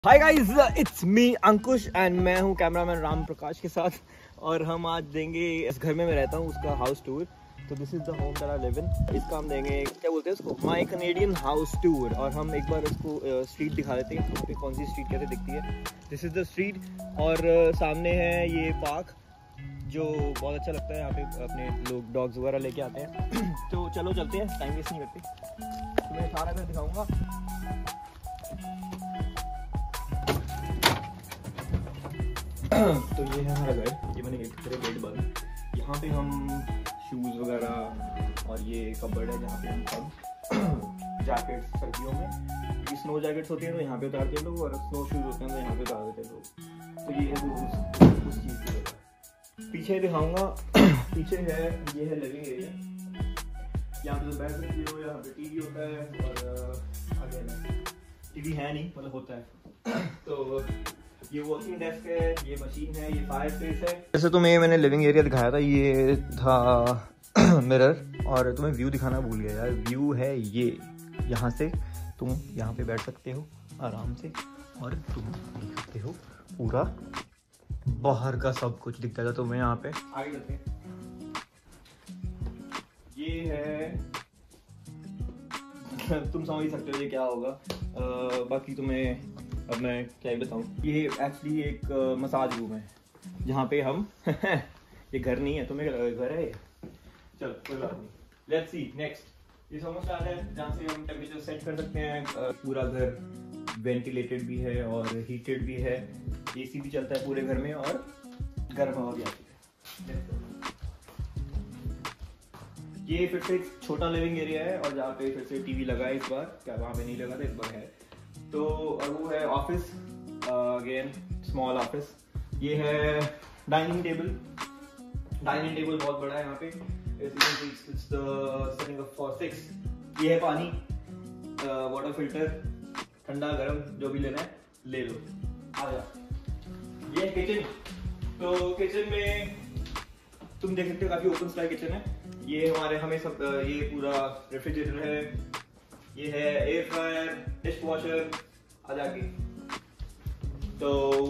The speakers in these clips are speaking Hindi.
Hi guys, it's me Ankush and मैं हूँ कैमरामैन राम प्रकाश के साथ और हम आज देंगे इस घर में मैं रहता हूँ उसका हाउस टूर। तो this is the home that I live in. इसका हम देंगे, क्या बोलते हैं इसको, माय कैनेडियन हाउस टूर। और हम एक बार इसको स्ट्रीट दिखा देते हैं यहाँ पे कौन सी स्ट्रीट कैसे दिखती है। दिस इज द स्ट्रीट और सामने है ये पार्क जो बहुत अच्छा लगता है। यहाँ पे अपने लोग डॉग्स वगैरह लेके आते हैं। तो चलो चलते हैं, टाइम वेस्ट नहीं करते। तो मैं सारा घर दिखाऊँगा। तो ये है हमारा घर, ये मैंने गेट बंद। यहाँ पे हम शूज़ वगैरह और ये कबर्ड है जहाँ पे हम सब जैकेट्स सर्दियों में, ये स्नो जैकेट्स होती हैं तो यहाँ पे उतारते हैं लोग, और स्नो शूज़ होते हैं तो यहाँ पे उतार देते हैं लोग। तो ये है उस चीज़ की जगह। पीछे दिखाऊंगा। पीछे है, ये है लिविंग एरिया। यहाँ पे तो बैठ सकते हो, यहाँ पे टीवी होता है और आगे टीवी है नहीं, मतलब होता है। तो ये वॉशिंग डेस्क है, ये मशीन है, ये फायर स्पेस है। जैसे तुम्हें मैंने लिविंग एरिया दिखाया था, ये था मिरर। और तुम्हें व्यू दिखाना भूल गया यार। व्यू है ये, यहाँ से तुम यहाँ पे बैठ सकते हो आराम से और तुम देख सकते हो पूरा बाहर का सब कुछ दिखता था। तुम्हें यहाँ पे आगे चलते हैं। ये है तुम समझ ही सकते हो ये क्या होगा। बाकी तुम्हें अब मैं क्या ही बताऊँ। ये एक्चुअली एक मसाज रूम है जहाँ पे हम ये घर नहीं है, तुम्हें घर है ये। चलो कोई बात नहीं, लेट्स सी नेक्स्ट। ये समोस्टार है जहाँ से हम टेम्परेचर सेट कर सकते हैं। पूरा घर वेंटिलेटेड भी है और हीटेड भी है। एसी भी चलता है पूरे घर में और गर्म हवा भी आती है। ये फिर से एक छोटा लिविंग एरिया है और जहाँ पे फिर से टीवी लगा है इस बार, क्या वहाँ पे नहीं लगा था, इस बार है। तो और वो है ऑफिस, अगेन स्मॉल ऑफिस। ये है डाइनिंग टेबल। डाइनिंग टेबल बहुत बड़ा है यहाँ पे। It's the setting up for 6। ये है पानी, वाटर फिल्टर, ठंडा गर्म जो भी लेना है ले लो। आ जा। ये है किचन। तो किचन में तुम देख सकते हो काफी ओपन स्टाइल किचन है। ये हमारे हमें सब, ये पूरा रेफ्रिजरेटर है, ये है एयर फ्रायर, डिश वॉशर आदि आगे। तो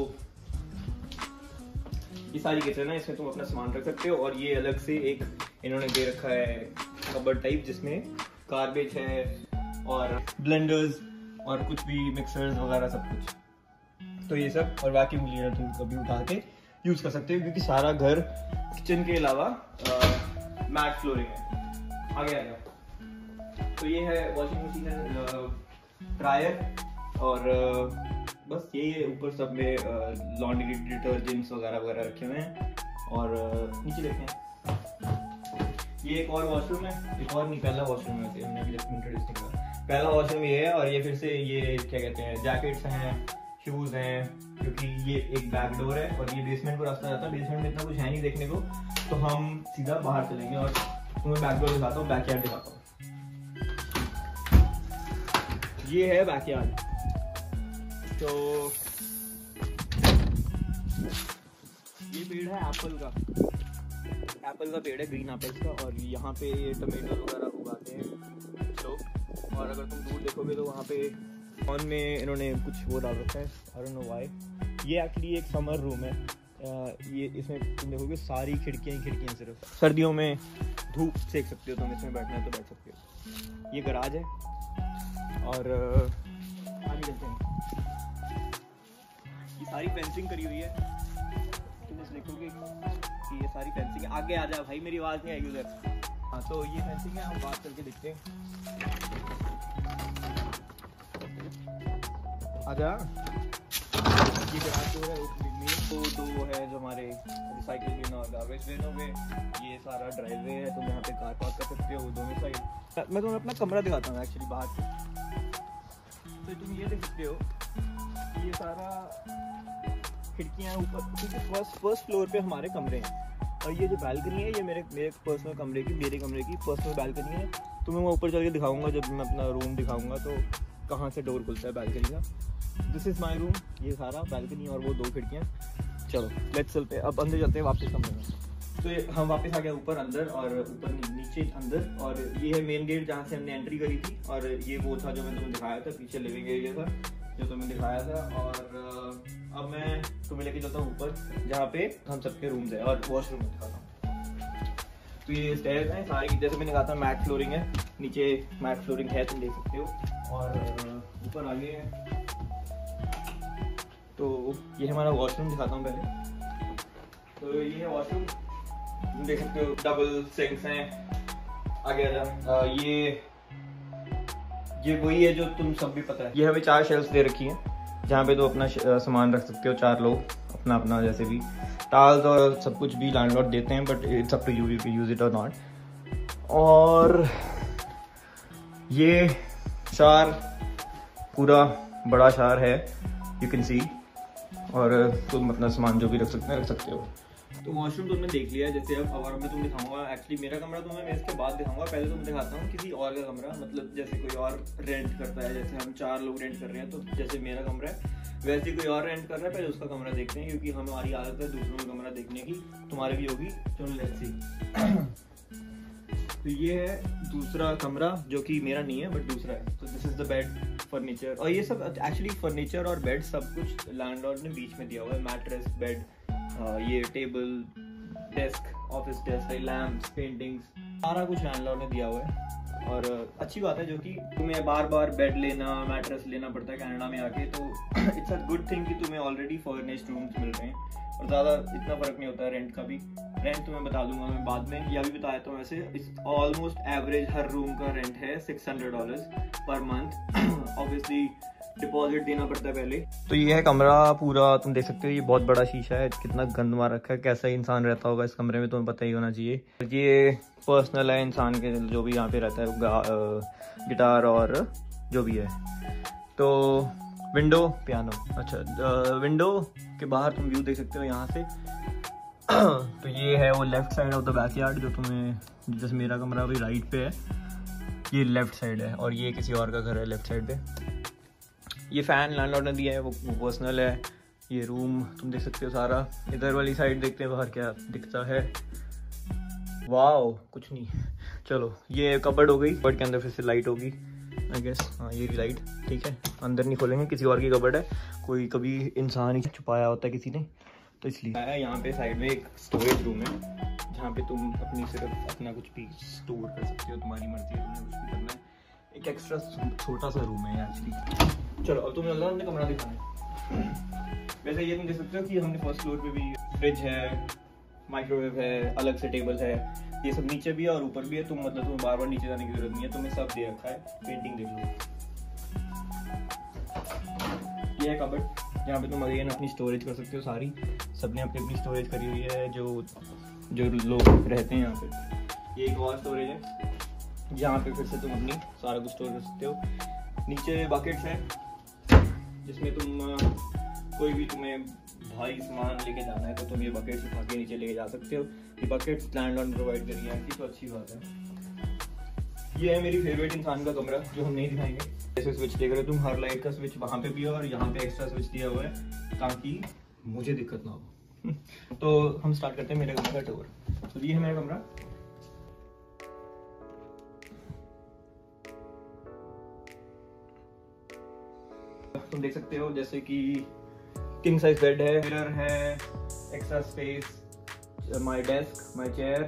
ये सारी किचन है, इसमें तुम अपना सामान रख सकते हो। और ये अलग से एक इन्होंने दे रखा है कबर्ड टाइप, जिसमें गार्बेज है और ब्लेंडर्स और कुछ भी मिक्सर्स वगैरह सब कुछ। तो ये सब और वैक्यूम क्लीनर तुम कभी उठा के यूज कर सकते हो, क्योंकि सारा घर किचन के अलावा मैट फ्लोरिंग है। आगे आ जाओ। तो ये है वॉशिंग मशीन है, ड्रायर और बस ये ऊपर सब में लॉन्ड्री डिटर्जेंट्स वगैरह वगैरह रखे हुए हैं। और नीचे देखते हैं, ये एक और वॉशरूम है। एक और नहीं, पहला वॉशरूम है, हमने अभी इंट्रोड्यूस नहीं किया। पहला वॉशरूम ये है। और ये फिर से ये क्या कहते हैं, जैकेट्स हैं, शूज़ हैं, क्योंकि ये एक बैक डोर है और ये बेसमेंट को रास्ता जाता है। बेसमेंट में इतना कुछ है नहीं देखने को, तो हम सीधा बाहर चलेंगे और तुम्हें बैक डोर दिखाता हूँ, बैकयार्ड दिखाता हूँ। ये है बैकयार्ड। तो ये पेड़ है एप्पल का। एप्पल का पेड़ है, ग्रीन एप्पल्स का। और यहाँ पे टमाटो वगैरह उगाते हैं लोग। और अगर तुम दूर देखोगे तो वहाँ पे कॉर्न में इन्होंने कुछ वो डाल रखा है, आई डोंट नो व्हाई। ये एक्चुअली एक समर रूम है। ये इसमें तुम देखोगे सारी खिड़कियाँ सिर्फ सर्दियों में धूप सेक सकते हो तुम, इसमें बैठना है तो बैठ सकते हो। ये गराज है और आगे चलते हैं। ये सारी फेंसिंग करी हुई है, तुम बस देखोगे कि ये सारी फेंसिंग है। आगे आ जा भाई, मेरी आवाज़ नहीं आएगी उधर। हाँ, तो ये फेंसिंग है, हम बात करके देखते हैं। आजा। ये गराज जो है तो दो है जो हमारे रिसाइकिल बिन और गार्बेज बिन हो गए। ये सारा ड्राइववे है, तुम यहाँ पे कार पार्क कर सकते हो दोनों साइड। मैं तुम्हें अपना कमरा दिखाता हूँ एक्चुअली बाहर से। तो तुम ये देख सकते हो, ये सारा खिड़कियाँ ऊपर, क्योंकि फर्स्ट फ्लोर पे हमारे कमरे हैं। और ये जो बालकनी है, ये मेरे पर्सनल कमरे की, मेरे कमरे की पर्सनल बालकनी है। तो मैं ऊपर चल के दिखाऊंगा जब मैं अपना रूम दिखाऊंगा, तो कहाँ से डोर खुलता है बालकनी का। This is my room. ये सारा बालकनी और वो दो खिड़कियाँ। चलो लेट्स चलते हैं, अब अंदर चलते हैं वापस कमरे में। तो हम वापस आ गए ऊपर अंदर, और ऊपर नीचे अंदर। और ये है मेन गेट जहाँ से हमने एंट्री करी थी। और ये वो था जो मैंने तुम्हें दिखाया था, पीछे लिविंग एरिया था जो तुम्हें दिखाया था। और अब मैं तुम्हें लेके चलता हूँ ऊपर जहाँ पे हम सबके रूम्स है और वॉशरूम दिखाता हूँ। तो ये स्टेयर्स हैं सारी, जैसे मैंने कहा था मैट फ्लोरिंग है, नीचे मैट फ्लोरिंग है तुम देख सकते हो, और ऊपर आगे है। तो ये हमारा वॉशरूम दिखाता हूँ पहले। तो ये है वॉशरूम, तुम देख सकते हो डबल सिंक्स हैं आगे। ये वही है जो तुम सब भी पता है। ये हमें 4 शेल्फ्स दे रखी हैं जहाँ पे तो अपना सामान रख सकते हो, 4 लोग अपना अपना, जैसे भी टाल्स और सब कुछ भी लैंडलॉर्ड देते हैं, but it's up to you to use it और नॉट। और ये शार पूरा बड़ा शार है, यू कैन सी, और तुम अपना सामान जो भी रख सकते हो। तो वॉशरूम तुमने देख लिया। जैसे अब और मैं तुम्हें दिखाऊंगा, एक्चुअली मेरा कमरा तुम्हें मैं इसके बाद दिखाऊंगा, पहले तुम्हें दिखाता हूँ किसी और का कमरा, मतलब जैसे कोई और रेंट करता है, जैसे हम 4 लोग रेंट कर रहे हैं, तो जैसे मेरा कमरा है वैसे कोई और रेंट कर रहा है, पहले उसका कमरा देखते हैं, क्योंकि हमारी आदत है दूसरों का कमरा देखने की, तुम्हारी भी होगी, चलो लेट्स सी। तो ये है दूसरा कमरा जो कि मेरा नहीं है बट दूसरा है। तो this is the bed, furniture, और ये सब एक्चुअली फर्नीचर और बेड सब कुछ लैंडलॉर्ड ने बीच में दिया हुआ है। मैट्रेस, बेड, ये table, desk, office desk, lamps, paintings, सारा कुछ लैंडलॉर्ड ने दिया हुआ है। और अच्छी बात है जो कि तुम्हें बार बार बेड लेना, मैट्रेस लेना पड़ता है कनाडा में आके, तो इट्स अ गुड थिंग कि तुम्हें ऑलरेडी फर्निश्ड रूम्स मिल रहे हैं और ज़्यादा इतना फ़र्क नहीं होता है रेंट का भी। रेंट तुम्हें बता दूंगा मैं बाद में, या भी बताया तो वैसे ऑलमोस्ट एवरेज हर रूम का रेंट है $600 पर मंथ। ऑब्वियसली डिपॉजिट देना पड़ता है पहले। तो ये है कमरा पूरा, तुम देख सकते हो, ये बहुत बड़ा शीशा है, कितना गंद मार रखा है, कैसा इंसान रहता होगा इस कमरे में तुम्हें पता ही होना चाहिए। ये पर्सनल है इंसान के, जो भी यहाँ पे रहता है, गिटार और जो भी है। तो विंडो, पियानो, अच्छा विंडो के बाहर तुम व्यू देख सकते हो यहाँ से। तो ये है वो left side of the backyard, जो तुम्हें, जैसे मेरा कमरा अभी राइट पे है, ये लेफ्ट साइड है, और ये किसी और का घर है लेफ्ट साइड पे। ये फैन लैंडलॉर्ड ने दिया है, वो पर्सनल है। ये रूम तुम देख सकते हो सारा। इधर वाली साइड देखते हैं बाहर क्या दिखता है। वाओ, कुछ नहीं, चलो ये कबर्ड हो गई, कबर्ड के अंदर फिर से लाइट होगी आई गेस। हाँ ये लाइट ठीक है, अंदर नहीं खोलेंगे, किसी और की कबर्ड है, कोई कभी इंसान ही छुपाया होता है किसी ने, तो इसलिए। यहाँ पे साइड में एक स्टोरेज रूम है जहाँ पे तुम अपनी सिर्फ अपना कुछ भी स्टोर कर सकते हो, तुम्हारी मर्जी है तुम्हें कुछ भी करना है। एक एक्स्ट्रा छोटा सा रूम है एक्चुअली। चलो अब तुम्हें हमने कमरा दिखाना है। वैसे ये तुम देख सकते हो कि हमने फर्स्ट फ्लोर पे भी फ्रिज है, माइक्रोवेव है, अलग से टेबल है, ये सब नीचे भी है और ऊपर भी है। तुम्हें बार बार नीचे जाने की जरूरत नहीं है, तुम्हें सब दे रखा है। पेंटिंग देख लो, ये है कबर्ड जहाँ पे तुम अगेन अपनी स्टोरेज कर सकते हो सारी। सबने अपनी अपनी स्टोरेज करी हुई है जो लोग रहते हैं यहाँ पे। ये एक और स्टोरेज है जहाँ पे फिर से तुम अपनी सारा कुछ स्टोर कर सकते हो। नीचे बकेट्स है जिसमें तुम कोई भी तुम्हें भारी सामान लेके जाना है तो तुम ये बकेट्स उठा के नीचे लेके जा सकते हो। ये बकेट्स लैंडलॉर्ड प्रोवाइड करी है, तो अच्छी बात है। ये है मेरी फेवरेट इंसान का कमरा जो हम नहीं दिखाएंगे। जैसे स्विच देख रहे हो तुम, हर लाइट का स्विच वहाँ पे भी है और यहाँ पे एक्स्ट्रा स्विच दिया हुआ है ताकि मुझे दिक्कत ना हो। तो हम स्टार्ट करते हैं मेरे कमरे का टूर। तो ये है मेरा कमरा। तुम देख सकते हो जैसे कि किंग साइज बेड है, मिरर है, extra space, my desk, my chair,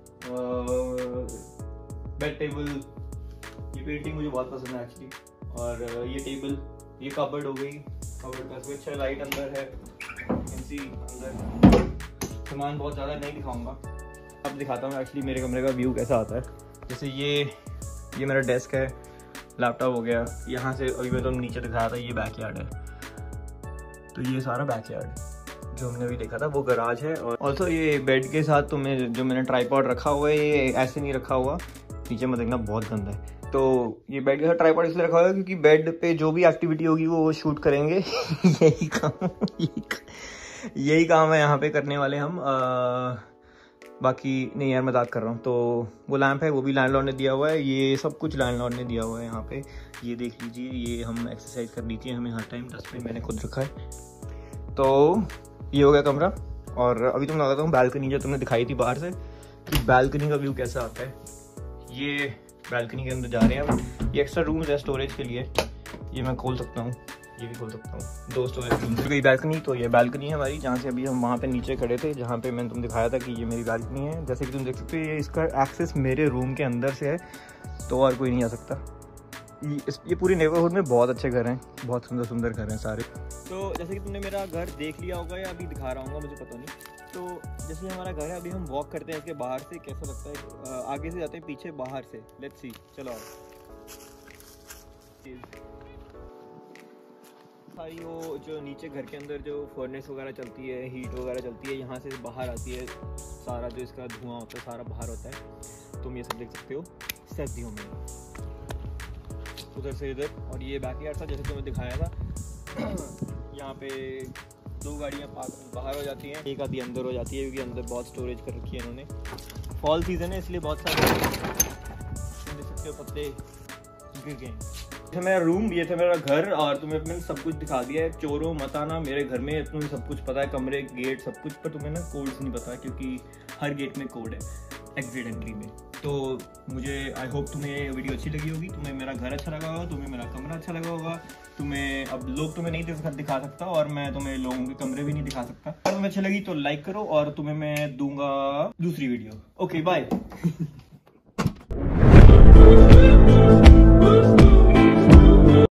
bed table. ये पेंटिंग मुझे बहुत पसंद है एक्चुअली। और ये टेबल, ये कबर्ड हो गई, कबर्ड का स्विच है, लाइट अंदर है, अंदर सामान बहुत ज़्यादा नहीं दिखाऊंगा, अब दिखाता हूँ एक्चुअली मेरे कमरे का व्यू कैसा आता है। जैसे ये मेरा डेस्क है, लैपटॉप हो गया, यहाँ से अभी मैं तो नीचे दिखाया था, ये बैकयार्ड है। तो ये सारा बैकयार्ड जो हमने अभी देखा था वो गराज है। और ऑल्सो ये बेड के साथ तुम्हें जो मैंने ट्राइपॉड रखा हुआ है ये ऐसे नहीं रखा हुआ, नीचे मत देखना बहुत गंदा है। तो ये बेड के साथ ट्राइपॉड इसलिए रखा हुआ है क्योंकि बेड पे जो भी एक्टिविटी होगी वो शूट करेंगे। यही काम है यहाँ पे करने वाले हम। बाकी नहीं यार, मजाक कर रहा हूँ। तो वो लैंप है वो भी लैंडलॉर्ड ने दिया हुआ है, ये सब कुछ लैंडलॉर्ड ने दिया हुआ है यहाँ पे। ये देख लीजिए, ये हम एक्सरसाइज कर लीजिए, हमें हर टाइम डस्टबिन मैंने खुद रखा है। तो ये हो गया कमरा। और अभी तुम लगाता हूँ बैल्कनी जो तुमने दिखाई थी बाहर से कि बैल्कनी का व्यू कैसा आता है। ये बैल्कनी के अंदर जा रहे हैं हम। ये एक्स्ट्रा रूम्स है स्टोरेज के लिए, ये मैं खोल सकता हूँ, ये भी खोल सकता हूँ। 2 स्टोरेज रूम की बैल्कनी। तो ये बैल्कनी है हमारी, जहाँ से अभी हम वहाँ पे नीचे खड़े थे, जहाँ पे मैंने तुम दिखाया था कि ये मेरी बैल्कनी है। जैसे कि तुम देख सकते हो, ये इसका एक्सेस मेरे रूम के अंदर से है, तो और कोई नहीं आ सकता। ये पूरी नेबरहुड में बहुत अच्छे घर हैं, बहुत सुंदर सुंदर घर हैं सारे। तो जैसे कि तुमने मेरा घर देख लिया होगा या अभी दिखा रहा हूँ, मुझे पता नहीं। तो जैसे हमारा घर है, अभी हम वॉक करते हैं इसके बाहर से, कैसा लगता है। आगे से जाते हैं, पीछे बाहर से। लेट्स सी, चलो सारी वो जो नीचे घर के अंदर जो फर्नेस वगैरह चलती है, हीट वगैरह चलती है, यहाँ से बाहर आती है। सारा जो इसका धुआं होता है सारा बाहर होता है। तुम ये सब देख सकते हो सर्दियों में, उधर से इधर। और ये बैकयार्ड था जैसे तुम्हें दिखाया था। यहाँ पे 2 गाड़ियाँ बाहर हो जाती हैं, एक आधी अंदर हो जाती है, क्योंकि अंदर बहुत स्टोरेज कर रखी है इन्होंने। फॉल सीजन है इसलिए बहुत सारे देख सकते हो पत्ते गिर गए। ये मेरा रूम, ये था मेरा घर, और तुम्हें मैंने सब कुछ दिखा दिया है। चोरों मत आना मेरे घर में, तुम्हें सब कुछ पता है, कमरे, गेट, सब कुछ। पर तुम्हें ना कोड्स नहीं पता, क्योंकि हर गेट में कोड है एग्जिट एंट्री में। तो मुझे आई होप तुम्हें ये वीडियो अच्छी लगी होगी, तुम्हें मेरा घर अच्छा लगा होगा, तुम्हें मेरा कमरा अच्छा लगा होगा। तुम्हें अब लोग तुम्हें नहीं दिखा सकता, और मैं तुम्हें लोगों के कमरे भी नहीं दिखा सकता। अगर तुम्हें अच्छी लगी तो लाइक करो, और तुम्हें मैं दूंगा दूसरी वीडियो। Okay bye.